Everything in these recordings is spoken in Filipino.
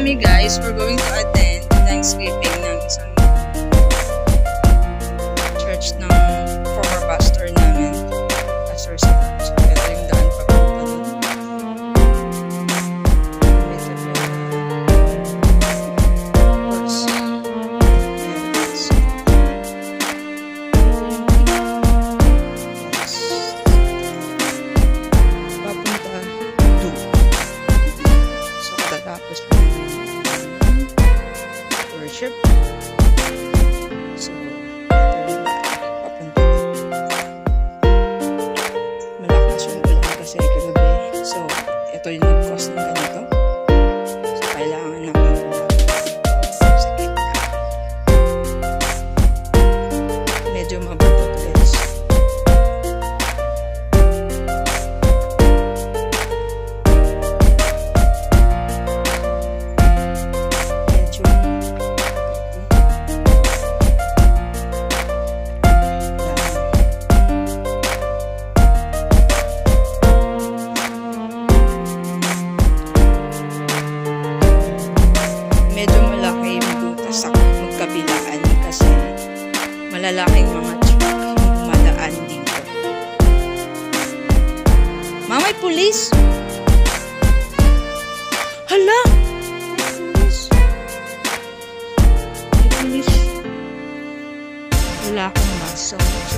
kami guys, we're going to attend Thanksgiving ng isang church ng former pastor namin. Pastor sa so, ito yung daan papunta doon. Tapos worship. So, papunta. Malakas yung ulan kasi kagabi. So, ito yung nag-cause ng ganito. So, kailangan naman sa gitna. Medyo mabato guys. Medyo malaki yung butas sa magkabilaan kasi malalaking mga truck yung dumadaan dito. Mamay pulis! Hala! May pulis. Wala akong maso.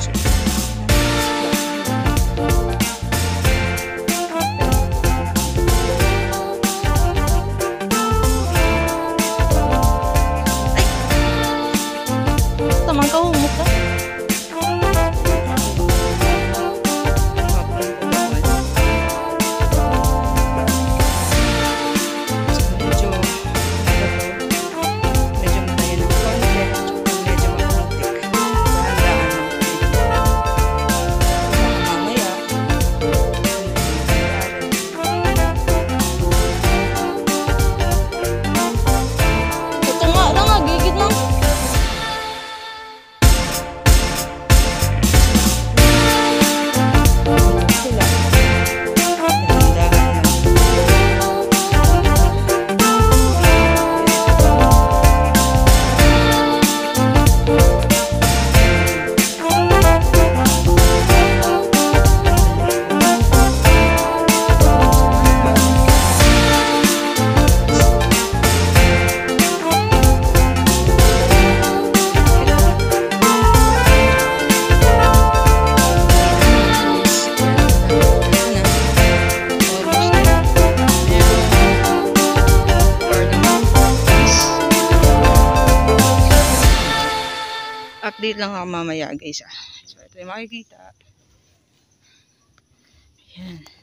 Teman kau muka. Update lang ako mamaya guys. So ito yung makikita. Ayan.